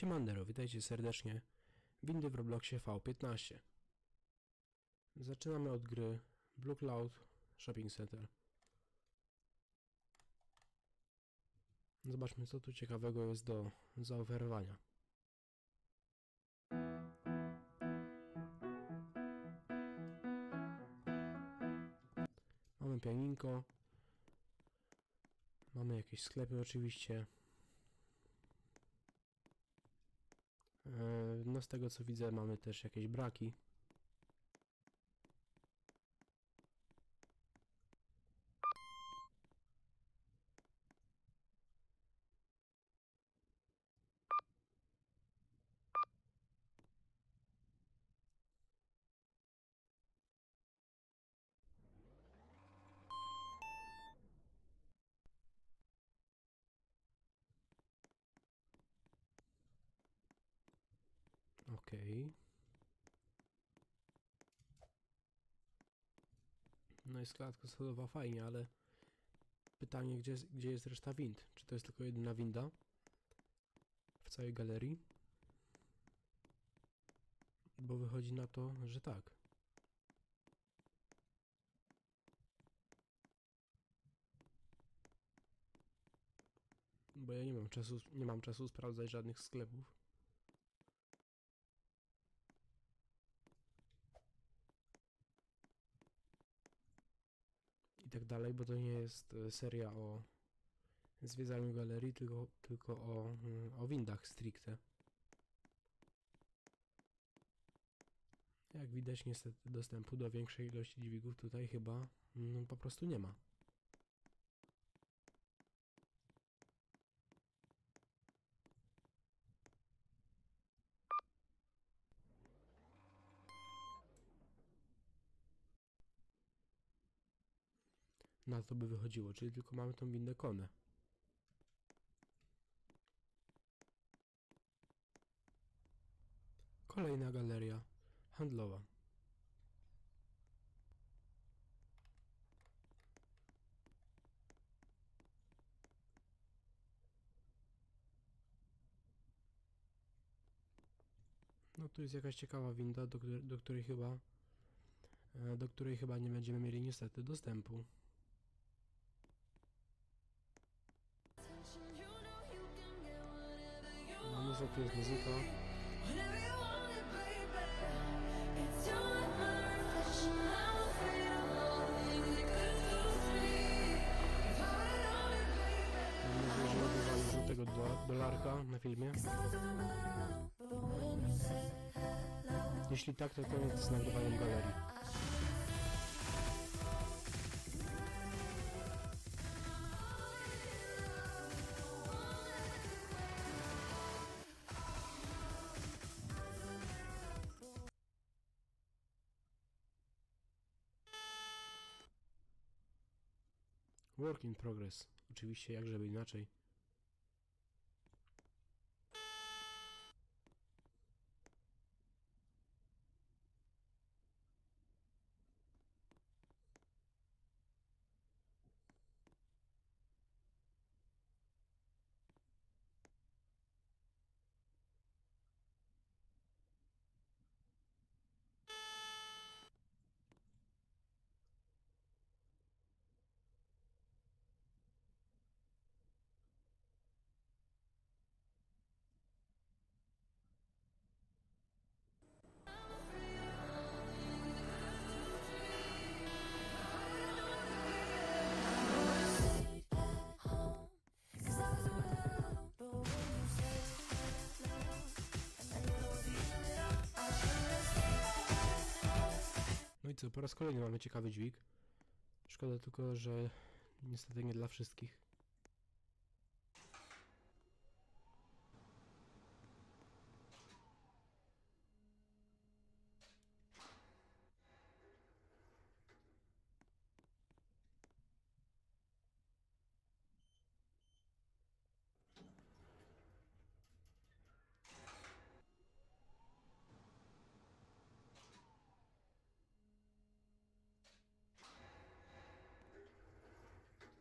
Siemandero, witajcie serdecznie. Windy w Robloxie V15. Zaczynamy od gry Blue Cloud Shopping Center. Zobaczmy, co tu ciekawego jest do zaoferowania. Mamy pianinko. Mamy jakieś sklepy oczywiście. No z tego co widzę, mamy też jakieś braki. Okej. No jest klatka schodowa, fajnie, ale pytanie, gdzie jest reszta wind? Czy to jest tylko jedyna winda w całej galerii? Bo wychodzi na to, że tak. Bo ja nie mam czasu sprawdzać żadnych sklepów. I tak dalej, bo to nie jest seria o zwiedzaniu galerii, tylko o windach stricte. Jak widać, niestety dostępu do większej ilości dźwigów tutaj chyba po prostu nie ma. Na to by wychodziło, czyli tylko mamy tą windę konę. Kolejna galeria handlowa. No tu jest jakaś ciekawa winda, do której chyba nie będziemy mieli niestety dostępu. No niestety jest muzyka. Mam nadzieję, że nie używali żółtego dolarka na filmie. Jeśli tak, to koniec z nagrywaniem galerii. Work in progress. Oczywiście, jak żeby inaczej. No i co, po raz kolejny mamy ciekawy dźwig. Szkoda tylko, że niestety nie dla wszystkich.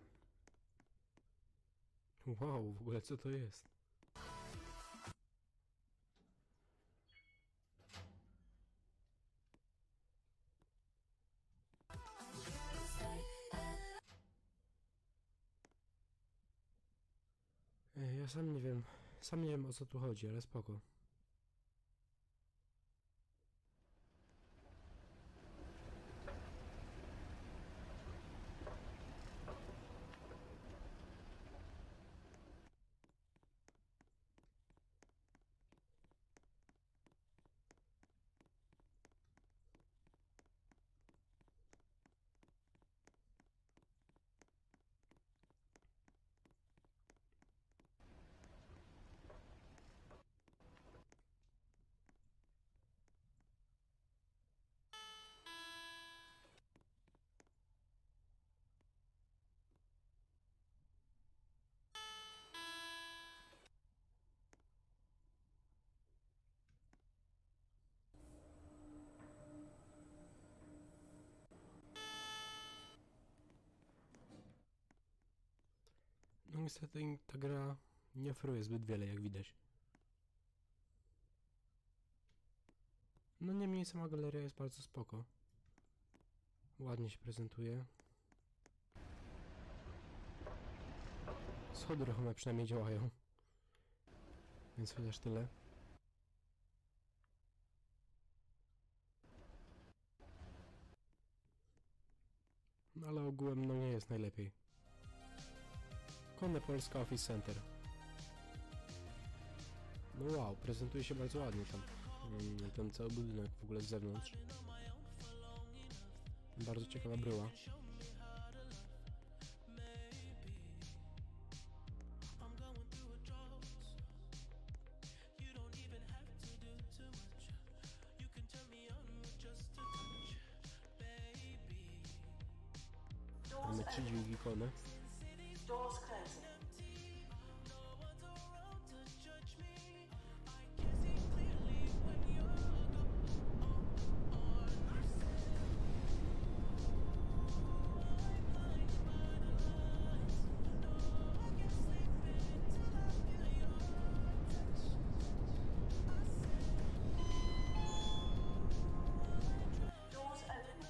Wow, w ogóle co to jest? Ja sam nie wiem o co tu chodzi, ale spoko. No niestety ta gra nie oferuje zbyt wiele, jak widać. No niemniej sama galeria jest bardzo spoko. Ładnie się prezentuje. Schody ruchome przynajmniej działają. Więc chociaż tyle. No ale ogółem no nie jest najlepiej. Konne Polska Office Center. No wow, prezentuje się bardzo ładnie tam. Ten cały budynek w ogóle z zewnątrz. Bardzo ciekawa bryła. Mamy 3 dźwigi konne. Doors closing. Doors opening.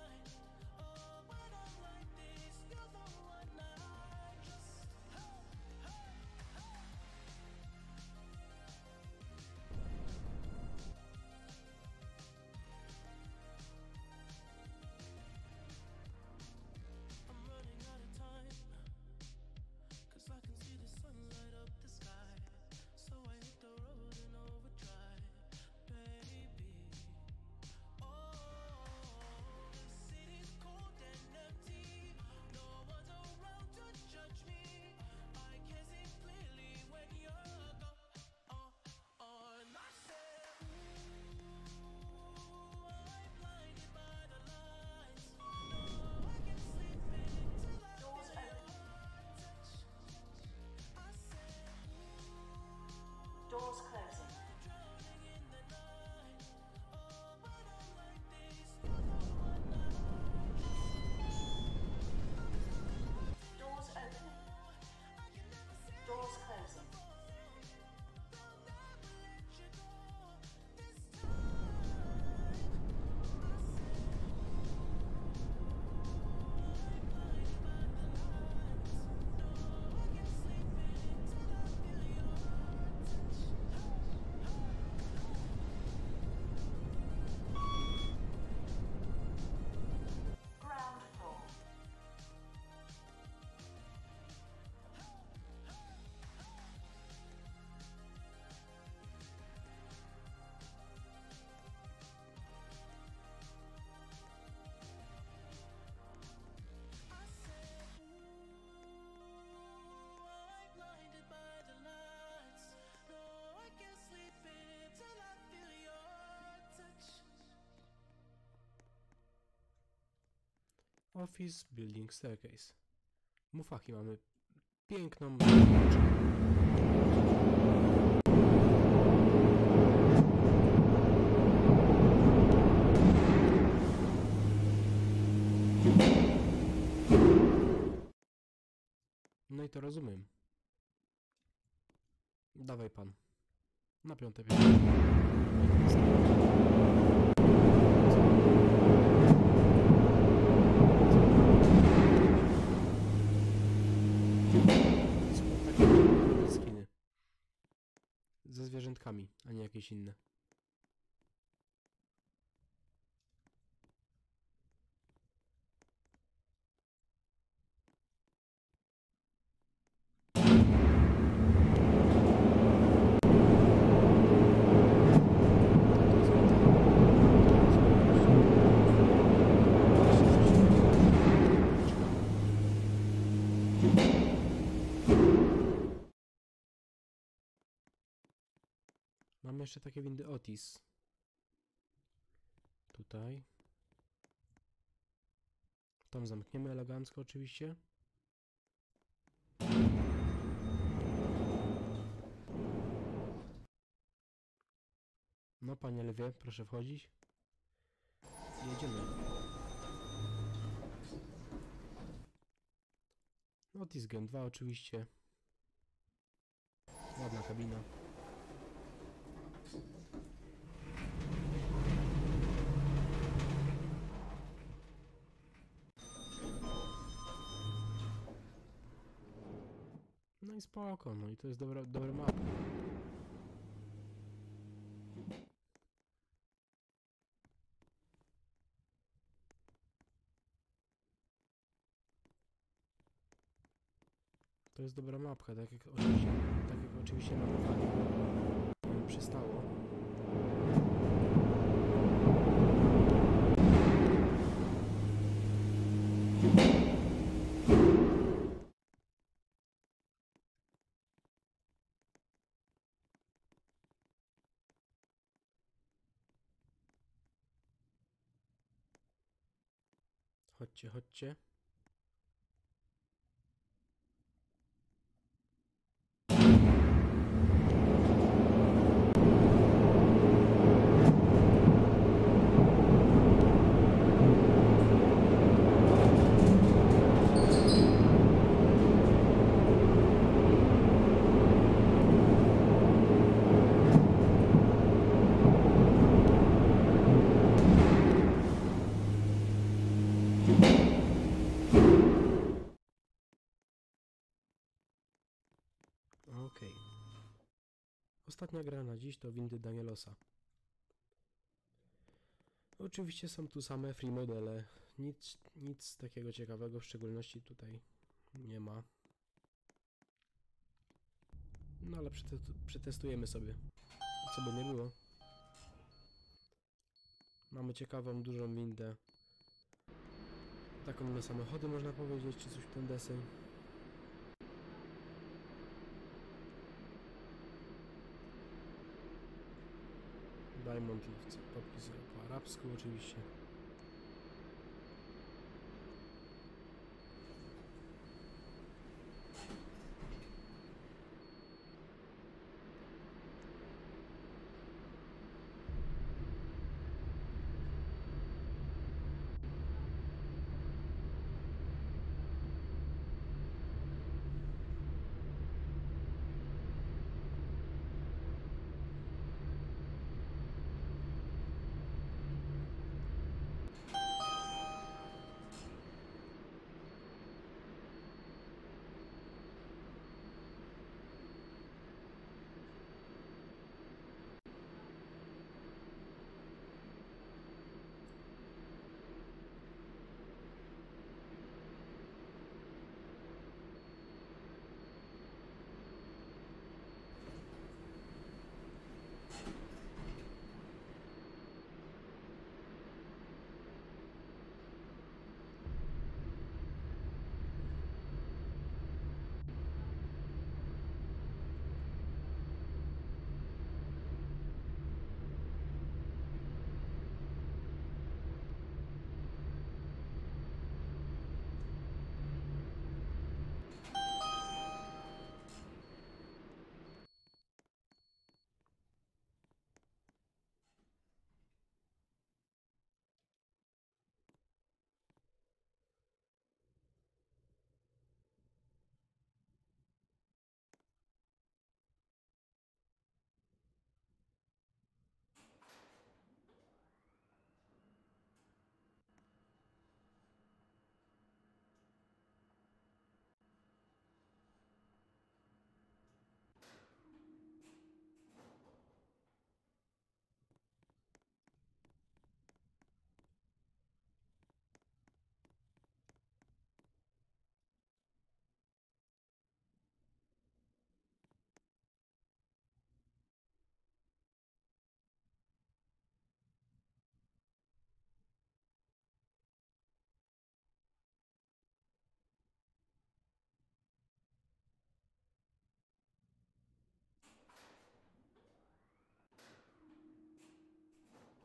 Doors opening. Doors closing. Doors opening. Doors closing. Ground floor. Office Building Staircase. Mufaki mamy piękną. No i to rozumiem. Dawaj pan. Na 5. piętro. Skiny. ze zwierzętkami, a nie jakieś inne. Mamy jeszcze takie windy Otis. Tutaj. Tą zamkniemy elegancko oczywiście. No panie lwie, proszę wchodzić. I jedziemy. Otis Gen 2 oczywiście. Ładna kabina. No i spoko, no i to jest dobra mapa. To jest dobra mapka, tak jak oczywiście na mapie przystało. Chodźcie, chodźcie. Okej. Ostatnia gra na dziś to windy Danielosa. Oczywiście są tu same free modele. Nic takiego ciekawego, w szczególności tutaj nie ma. No ale przetestujemy sobie, co by nie było. Mamy ciekawą, dużą windę. Taką na samochody można powiedzieć, czy coś w ten deseń. Diamond podpisuje po arabsku oczywiście.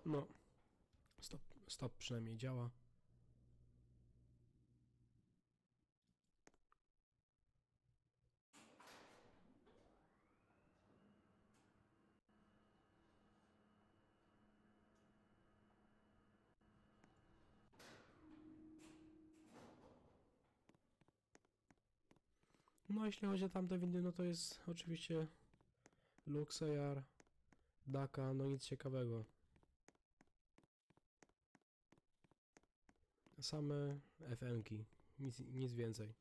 No, stop przynajmniej działa. No, jeśli chodzi o tamte windy, no to jest oczywiście Luxear, Daka, no nic ciekawego. Same FN-ki, nic więcej.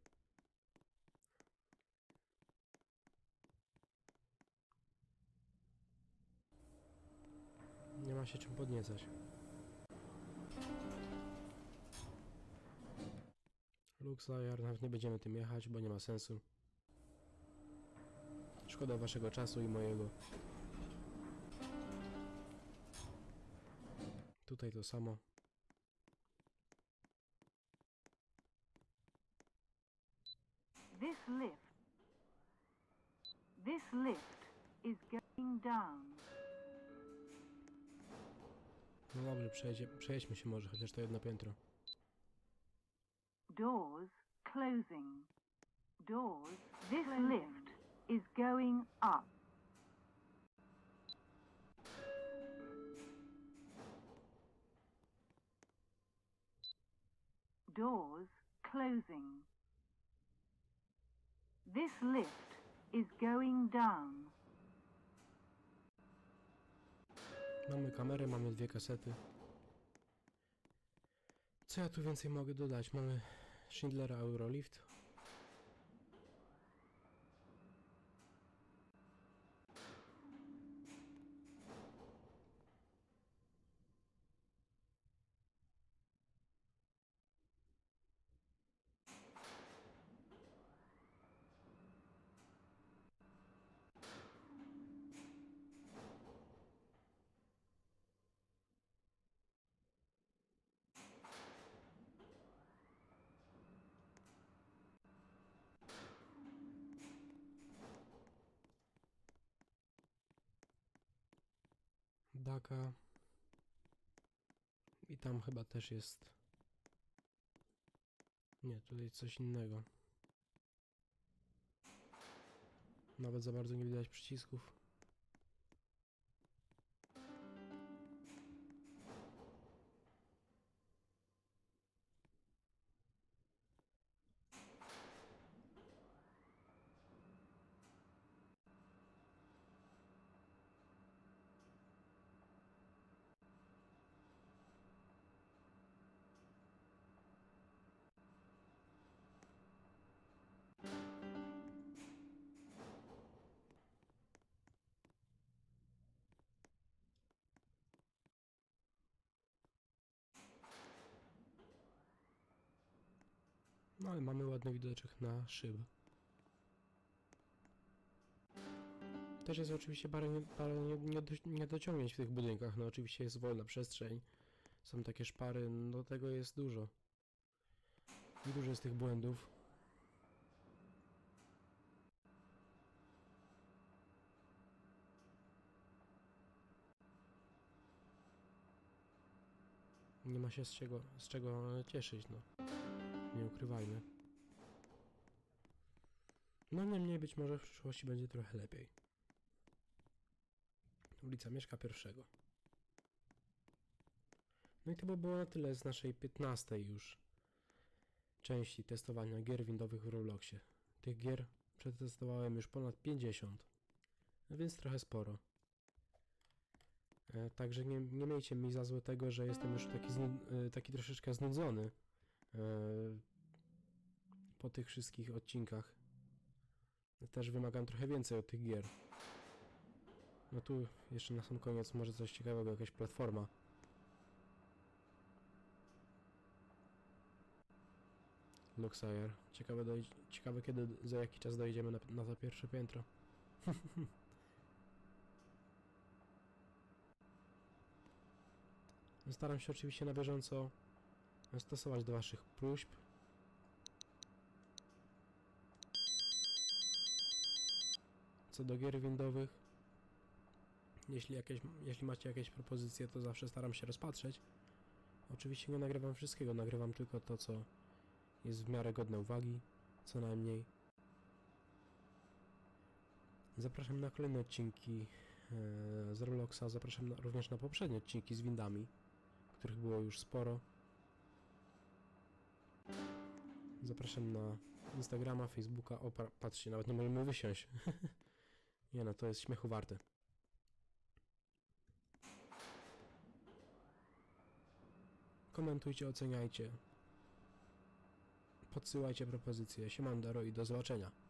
Nie ma się czym podniecać. Luxear, nawet nie będziemy tym jechać, bo nie ma sensu. Szkoda waszego czasu i mojego. Tutaj to samo. This lift is going down. No dobrze, przejedźmy się może, chociaż to jedno piętro. Doors closing. Doors. This lift is going up. Doors closing. This lift is going down. Mamy kamerę, mamy 2 kasety. Co ja tu więcej mogę dodać? Mamy Schindlera Eurolift. Daka. I tam chyba też jest... Nie, tutaj coś innego. Nawet za bardzo nie widać przycisków. No ale mamy ładny widoczek na szyb. Też jest oczywiście parę niedociągnięć w tych budynkach. No oczywiście jest wolna przestrzeń. Są takie szpary, no tego jest dużo. Dużo jest tych błędów. Nie ma się z czego cieszyć, no. Nie ukrywajmy. No niemniej być może w przyszłości będzie trochę lepiej. Ulica Mieszka I. No i to by było na tyle z naszej 15. już części testowania gier windowych w Robloxie. Tych gier przetestowałem już ponad 50, no więc trochę sporo. Także nie miejcie mi za złe tego, że jestem już taki troszeczkę znudzony po tych wszystkich odcinkach. Też wymagam trochę więcej od tych gier. No tu jeszcze na sam koniec może coś ciekawego, jakaś platforma. Luxear. Ciekawe kiedy, za jaki czas dojdziemy na to pierwsze piętro. Staram się oczywiście na bieżąco stosować do waszych próśb. Co do gier windowych, Jeśli macie jakieś propozycje, to zawsze staram się rozpatrzeć. Oczywiście nie nagrywam wszystkiego, nagrywam tylko to, co jest w miarę godne uwagi, co najmniej. Zapraszam na kolejne odcinki z Robloxa, zapraszam również na poprzednie odcinki z windami, których było już sporo. Zapraszam na Instagrama, Facebooka. O, patrzcie, nawet nie możemy wysiąść. Nie no, to jest śmiechu warte. Komentujcie, oceniajcie. Podsyłajcie propozycje. Siemandero i do zobaczenia.